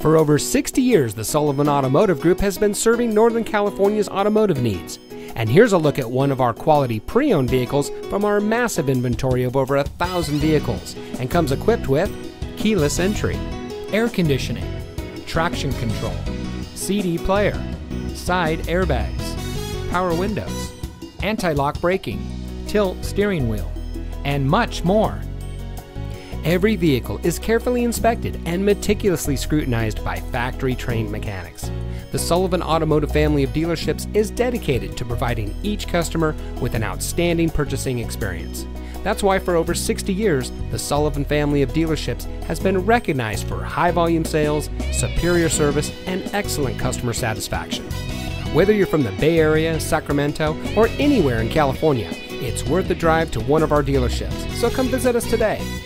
For over 60 years, the Sullivan Automotive Group has been serving Northern California's automotive needs. And here's a look at one of our quality pre-owned vehicles from our massive inventory of over 1,000 vehicles, and comes equipped with keyless entry, air conditioning, traction control, CD player, side airbags, power windows, anti-lock braking, tilt steering wheel, and much more. Every vehicle is carefully inspected and meticulously scrutinized by factory-trained mechanics. The Sullivan Automotive family of dealerships is dedicated to providing each customer with an outstanding purchasing experience. That's why for over 60 years, the Sullivan family of dealerships has been recognized for high-volume sales, superior service, and excellent customer satisfaction. Whether you're from the Bay Area, Sacramento, or anywhere in California, it's worth the drive to one of our dealerships, so come visit us today.